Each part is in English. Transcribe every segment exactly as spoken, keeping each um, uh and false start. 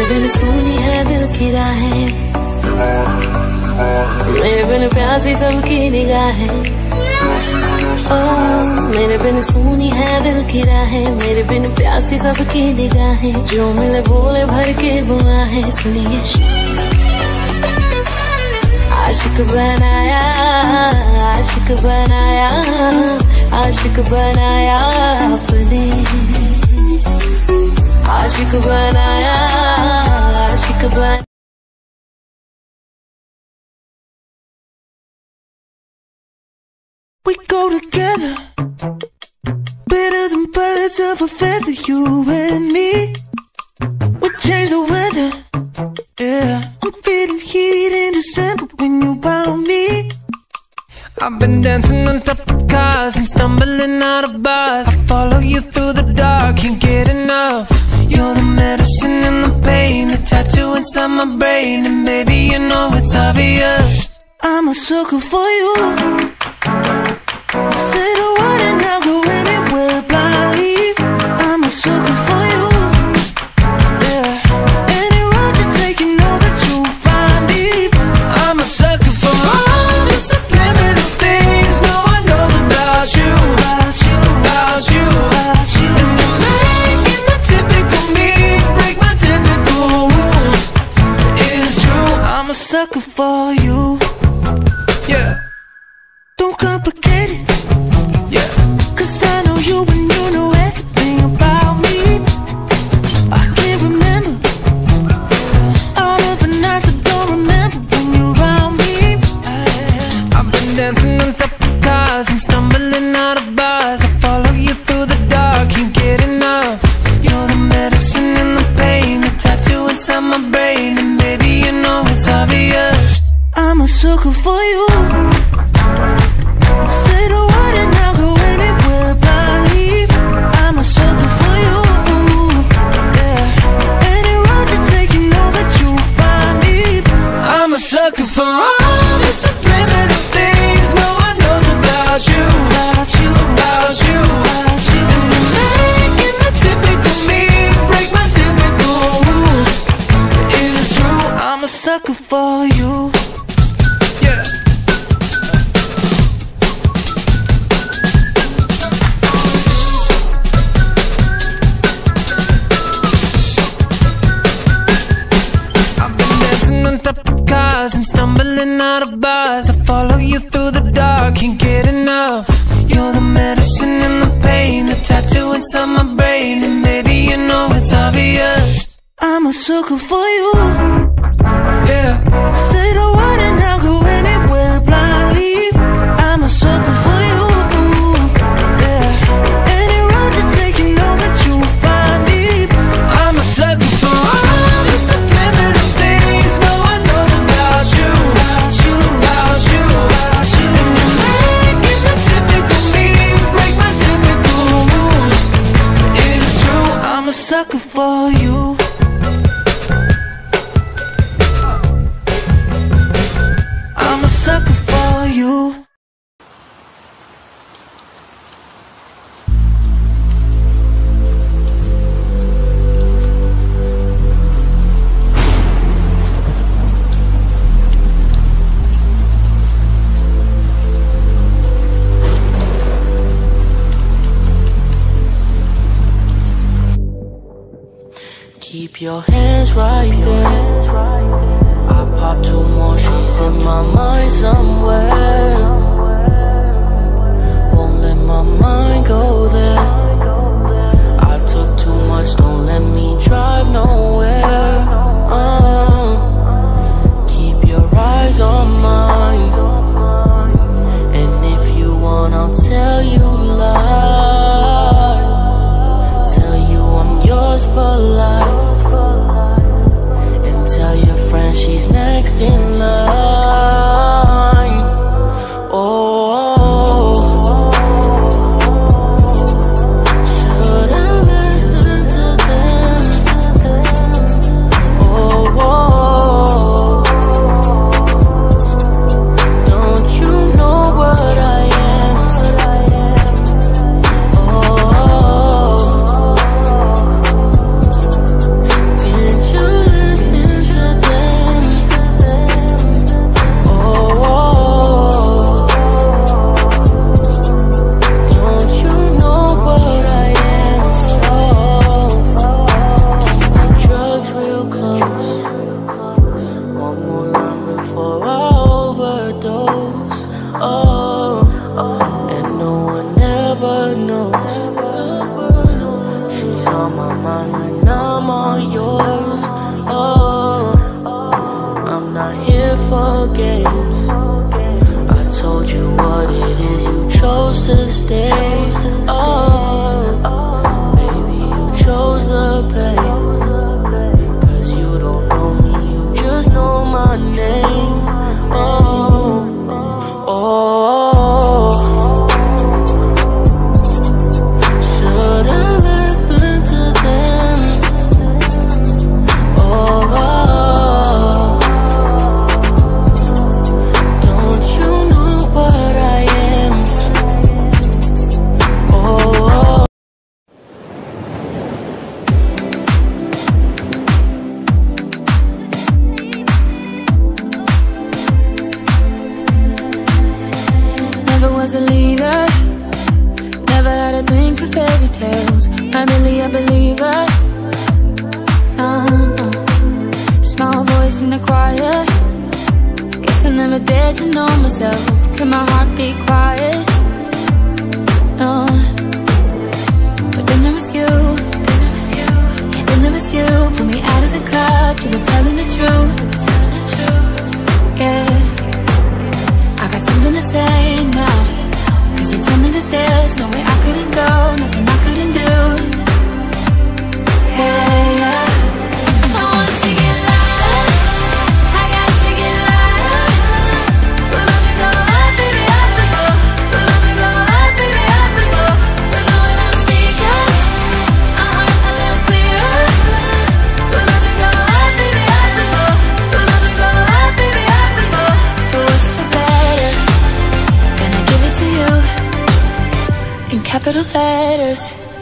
बिन सुनी है दिल की राहें, मेरे बिन प्यासी सबकी निगाहें। मेरे बिन सुनी है दिल की राहें, मेरे बिन प्यासी सबकी निगाहें। जो मिले बोले भर के बुआहें, सुनिए आशिक बनाया, आशिक बनाया, आशिक बनाया अपने, आशिक बनाया, आशिक बनाया। We go together, better than birds of a feather, you and me. We change the weather, yeah. I'm feeling heat in December when you found me. I've been dancing on top of cars and stumbling out of bars. I follow you through the dark, can't get enough. You're the medicine and the pain, the tattoo inside my brain. And baby, you know it's obvious, I'm a sucker for you. Say the word and I'll go anywhere blindly. I'm a sucker for you, yeah. Any road you take, you know that you'll find me. I'm a sucker for all the subliminal things no one knows about you, about you, about you, about you. And you're making the typical me break my typical rules. It's true, I'm a sucker for you, yeah. Don't complicate it, yeah. Cause I know you and you know everything about me. I can't remember all of the nights I don't remember when you're around me. I've been dancing on top of cars and stumbling out of bars. I follow you through the dark, can't get enough. You're the medicine and the pain, the tattoo inside my brain. And baby, you know it's obvious, I'm a sucker for you. Say the word and I'll go anywhere blindly. I'm a sucker for you, yeah. Any road you take, you know that you'll find me. I'm a sucker for all the subliminal things no one knows about you, about you, about you, about you. And you're making the typical me break my typical rules. It is true, I'm a sucker for you, yeah. On top of cars and stumbling out of bars. I follow you through the dark, can't get enough. You're the medicine and the pain, the tattoo inside my brain. And baby, you know it's obvious, I'm a sucker for you, yeah. Say the word and I'll go anywhere blindly. I'm a sucker for you, yeah. Any road you take, you know that you'll find me. I'm a sucker for all the subliminal things no one knows about you, about you, about you, about you. And you're making the typical me break my typical rules. It is true, I'm a sucker for you. I'm a sucker for you. Keep your hands right there. I pop two more, she's in my mind somewhere. Won't let my mind go there. I took too much, don't let me drive nowhere. uh, Keep your eyes on mine, and if you want, I'll tell you lies. Tell you I'm yours for life. Tell your friend she's next in line. Oh, should I listen to them? all yours. Oh, I'm not here for games. I told you what it is, you chose to stay. Oh, baby, you chose the pain. Cause you don't know me, you just know my name. Oh, oh, should've listened to them. Oh, oh, don't you know what I am? Oh, oh. Never was a leader, never had a thing for fairy tales. Not really a believer. No, no. Small voice in the choir. Guess I never dared to know myself. Can my heart be quiet? No. But then there was you. Then there was you. Yeah, then there was you. Pull me out of the crowd. You were telling the truth. You were telling the truth. Yeah. I got something to say now. Cause you told me that there's no way I couldn't go, nothing I couldn't do. Hey, yeah. I want to get louder, I got to get louder. We're about to go up, baby, up we go. We're about to go up, baby, up we go. We're blowing out speakers, our heart a little clearer. We're about to go up, baby, up we go. We're about to go up, baby, up we go. For worse or for better, gonna give it to you in capital letters.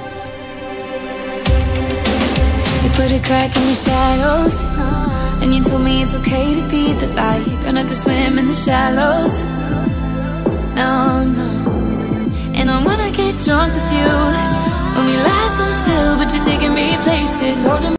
You put a crack in your shadows, and you told me it's okay to be the light. Don't have to swim in the shallows. No, no. And I wanna get drunk with you, when we lie so still, but you're taking me places, holding